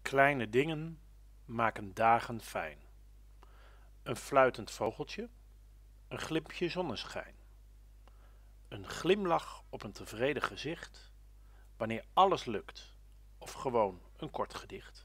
Kleine dingen maken dagen fijn. Een fluitend vogeltje, een glimpje zonneschijn. Een glimlach op een tevreden gezicht, wanneer alles lukt, of gewoon een kort gedicht.